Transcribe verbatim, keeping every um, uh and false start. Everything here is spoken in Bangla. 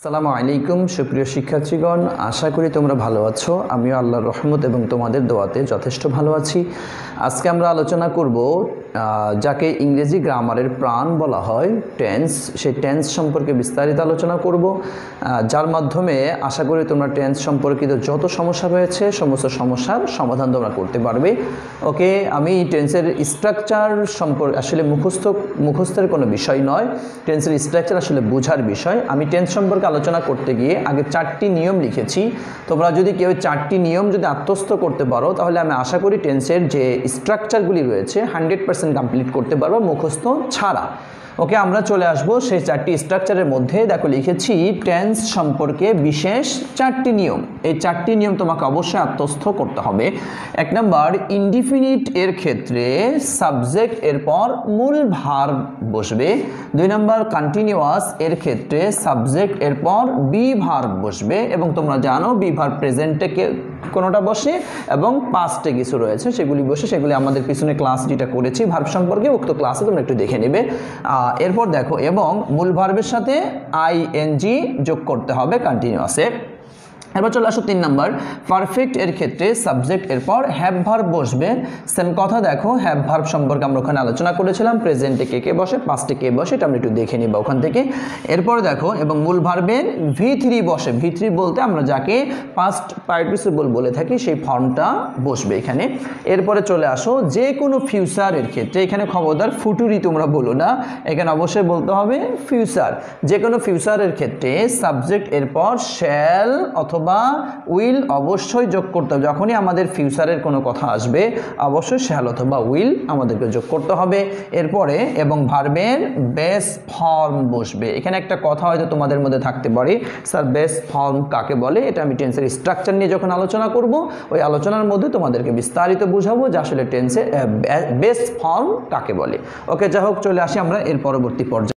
আসসালামু আলাইকুম সুপ্রিয় শিক্ষার্থীগণ, আশা করি তোমরা ভালো আছো। আমিও আল্লাহর রহমত এবং তোমাদের দোয়াতে যথেষ্ট ভালো আছি। আজকে আমরা আলোচনা করব যাকে ইংরেজি গ্রামারের প্রাণ বলা হয়, টেন্স। সেই টেন্স সম্পর্কে বিস্তারিত আলোচনা করব, যার মাধ্যমে আশা করি তোমরা টেন্স সম্পর্কিত যত সমস্যা রয়েছে সমস্ত সমস্যার সমাধান তোমরা করতে পারবে। ওকে, আমি টেন্সের স্ট্রাকচার সম্পর্কে আসলে মুখস্থ মুখস্থের কোনো বিষয় নয়, টেন্সের স্ট্রাকচার আসলে বোঝার বিষয়। আমি টেন্স সম্পর্কে আলোচনা করতে গিয়ে আগে চারটি নিয়ম লিখেছি। তোমরা যদি কেউ চারটি নিয়ম যদি আত্মস্থ করতে পারো তাহলে আমি আশা করি টেন্সের যে স্ট্রাকচারগুলি রয়েছে হান্ড্রেড পার্সেন্ট কমপ্লিট করতে পারবো মুখস্থ ছাড়া। ওকে, আমরা চলে আসবো সেই চারটি স্ট্রাকচারের মধ্যে। দেখো লিখেছি টেন্স সম্পর্কে বিশেষ চারটি নিয়ম। এই চারটি নিয়ম তোমাকে অবশ্যই আত্মস্থ করতে হবে। এক নম্বর, ইনডিফিনিট এর ক্ষেত্রে সাবজেক্ট এরপর মূল ভার্ব বসবে। দুই নম্বর, কন্টিনিউয়াস এর ক্ষেত্রে সাবজেক্ট এরপর বি ভার্ব বসবে, এবং তোমরা জানো বি ভার্ব প্রেজেন্টে কোনোটা বসে এবং পাস্টে কিছু রয়েছে সেগুলি বসে, সেগুলি আমাদের পিছনে ক্লাস যেটা করেছি ভার্ব সম্পর্কে উক্ত ক্লাসে তোমরা একটু দেখে নেবে। এরপর দেখো, এবং মূল ভার্বের সাথে আইএনজি যোগ করতে হবে কন্টিনিউয়াসে। এরপর চলে আসো তিন নম্বর, পারফেক্ট এর ক্ষেত্রে সাবজেক্ট এরপর হ্যাভ ভার্ব বসবে। সেম কথা, দেখো হ্যাভ ভার্ব সম্পর্কে আমরা ওখানে আলোচনা করেছিলাম, প্রেজেন্টে কে কে বসে, পাস্টে কে বসে, এটা আমরা একটু দেখে নিব ওখান থেকে। এরপর দেখো, এবং মূল ভার্বের ভি থ্রি বসে। ভি থ্রি বলতে আমরা যাকে পাস্ট পার্টিসিপল বলে থাকি সেই ফর্মটা বসবে এখানে। এরপরে চলে আসো, যে কোনো ফিউচারের ক্ষেত্রে, এখানে খবরদার ফুটুরি তোমরা বলো না, এখানে অবশ্যই বলতে হবে ফিউচার। যে কোনো ফিউচারের ক্ষেত্রে সাবজেক্ট এরপর শ্যাল অথবা বা উইল অবশ্যই যোগ করতে হবে। যখনই আমাদের ফিউচারের কোনো কথা আসবে অবশ্যই শ্যাল অথবা উইল আমাদেরকে যোগ করতে হবে। এরপরে এবং ভার্বের বেস ফর্ম বসবে। এখানে একটা কথা হয়তো তোমাদের মধ্যে থাকতে পারে, স্যার বেস ফর্ম কাকে বলে? এটা আমি টেন্সের স্ট্রাকচার নিয়ে যখন আলোচনা করব ওই আলোচনার মধ্যে তোমাদেরকে বিস্তারিত বুঝাবো যে আসলে টেন্সে বেস ফর্ম কাকে বলে। ওকে, যাই হোক, চলে আসি আমরা এর পরবর্তী পর্যায়ে।